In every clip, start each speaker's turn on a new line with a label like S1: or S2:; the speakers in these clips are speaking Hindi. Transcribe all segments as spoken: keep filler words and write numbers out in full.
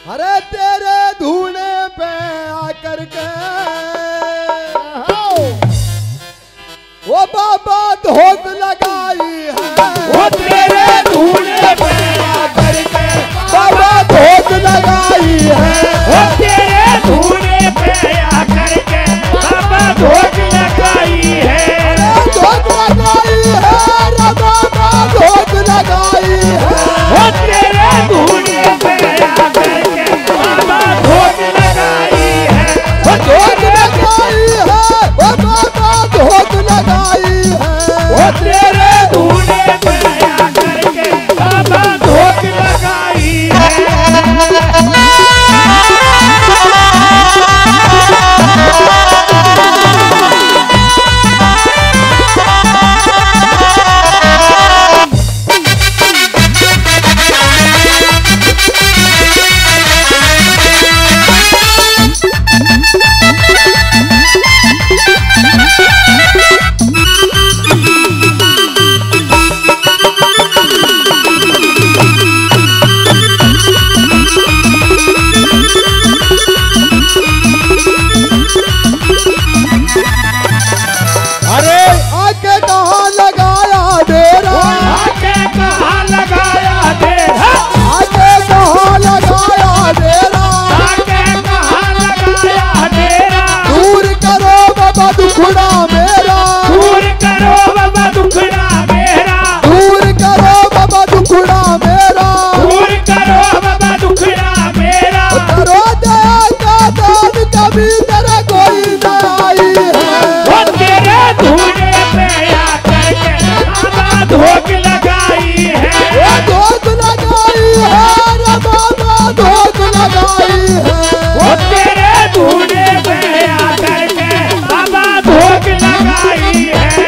S1: अरे तेरे धूने पे आकर के वो बाबा धोख लगाई है।
S2: वो तेरे धूने पे आकर के
S1: बाबा धोख लगाई है।
S2: वो तेरे धूने पे आकर के बाबा धोख लगाई है।
S1: धोख लगाई है रे बाबा धोख लगाई है।
S2: वो तेरे धूने पे आकर के बाबा धोख लगाई है।
S1: वो धोख लगाई है वो बाबा धोख लगाई है।
S2: वो तेरे धूने पे आकर के बाबा धोख लगाई है।
S1: अरे आके कहाँ लगाया डेरा।
S2: आके कहाँ लगाया डेरा।
S1: आके कहाँ लगाया डेरा।
S2: आके कहाँ लगाया डेरा।
S1: दूर करो बाबा दुखड़ा मेरा।
S2: दूर करो बाबा दुखड़ा मेरा।
S1: दूर करो बाबा दुखड़ा मेरा।
S2: दूर करो बाबा दुखड़ा मेरा।
S1: करो दया का दान कभी तेरा कोई न आई है।
S2: वो तेरे धूने पे आकर के बाबा धोख लगाई है।
S1: वो धोख लगाई है रे बाबा धोख लगाई है।
S2: वो तेरे धूने पे आकर के बाबा धोख लगाई है।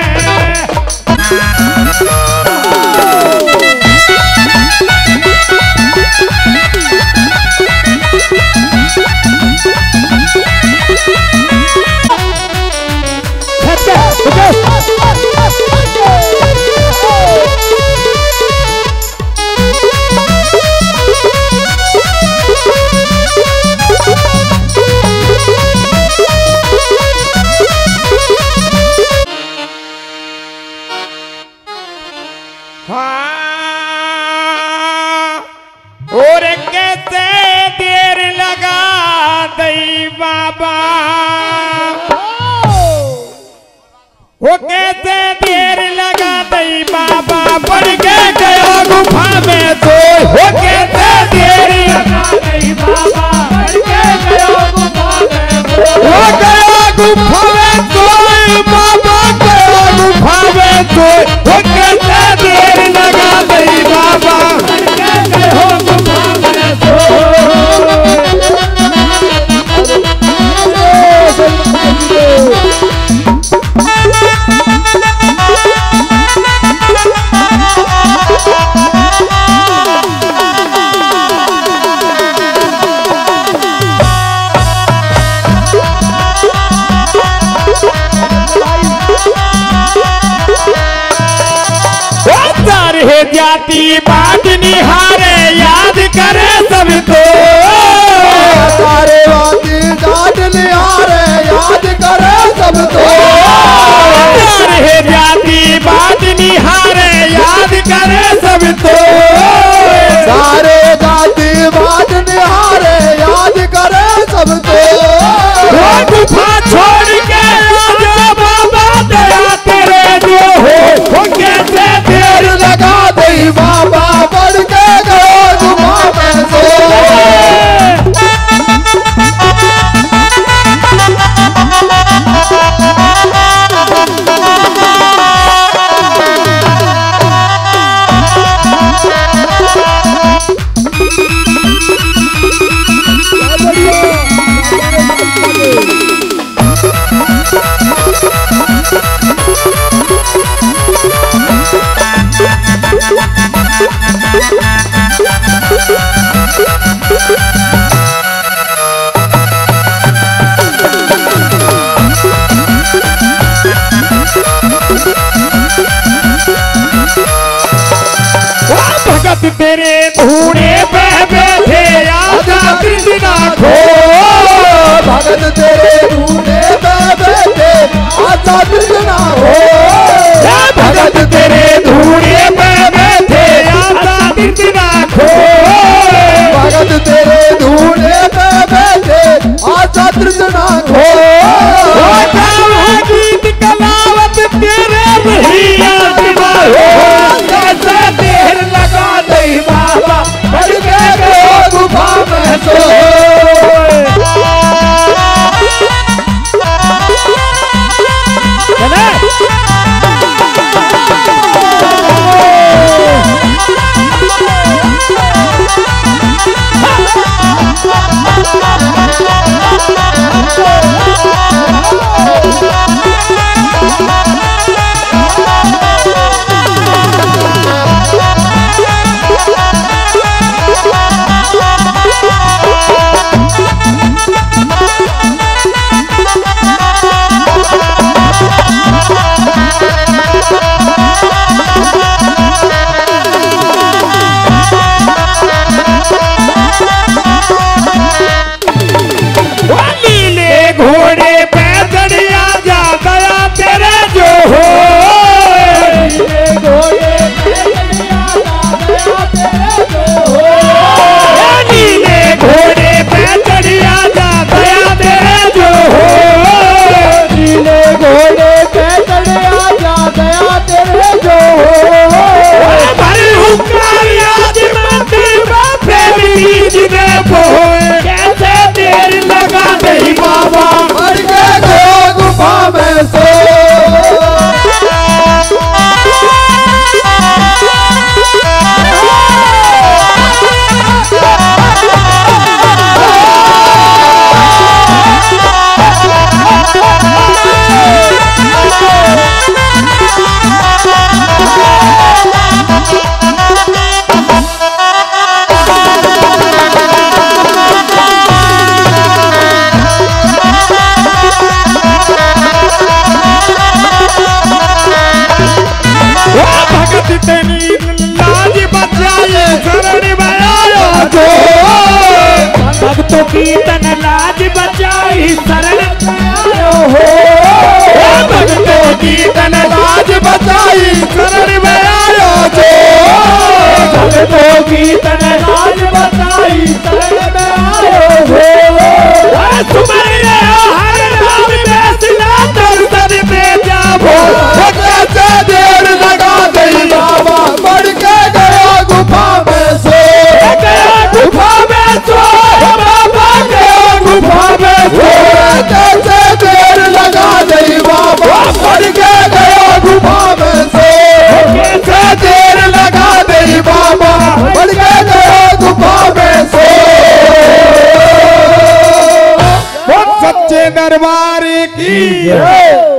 S2: हाँ, और कैसे देर लगा दई बाबा। वो कैसे देर लगा दई बाबा बढ़ के गया गुफा में तो। वो कैसे देर लगा दई बाबा बढ़ के गया गुफा में तो। वो गया गुफा में तो बाबा गया गुफा में तो। वो कैसे देर लगा दई बाबा बढ़ के गया गुफा में तो। सारे जाति बात निहारे याद करे सब तो।
S1: सारे वादी जाट निहारे याद करे सब तो।
S2: सारे जाति बात निहारे याद करे सब तो।
S1: सारे जाति बात निहारे याद करे सब तो।
S2: वो गुफा छोड़ के आजा बाबा दया तेरे जो हो। वो कैसे
S1: देर लगा दई बाबा बढ़ के गयो गुफा में सो। भगत तेरे धूने पे बैठे आजाद भगत तेरे धूने में बैठे आशा तृष्णा हो।
S2: भगत तेरे धूने में बैठे आशा तृष्णा खो।
S1: भगत तेरे धूने में बैठे आशा तृष्णा खो।
S2: गीत कलावत तेरे नहीं आत्मा हो। कैसे देर लगा दई बाबा बढ़ के गयो गुफा में सो। कैसे देर लगा दई बाबा
S1: बढ़ के गयो गुफा में सो।
S2: भक्तों की तन लाज बचाई शरण आयो हो। भक्तों की तन लाज बचाई शरण में आयो जो। भक्तों की तन लाज बचाई शरण में आयो हो। तुम्हारे हर नाम में सिला दर्शन में जाबो।
S1: कैसे देर लगा दई बाबा बढ़ के गया गुफा में सो।
S2: गया गुफा में सो बाबा गया गुफा में सो।
S1: कैसे देर लगा दई बाबा बढ़ के गया गुफा में सो।
S2: कैसे
S1: देर लगा दई बाबा बढ़ के गया गुफा में सो।
S2: सच्चे दरबार की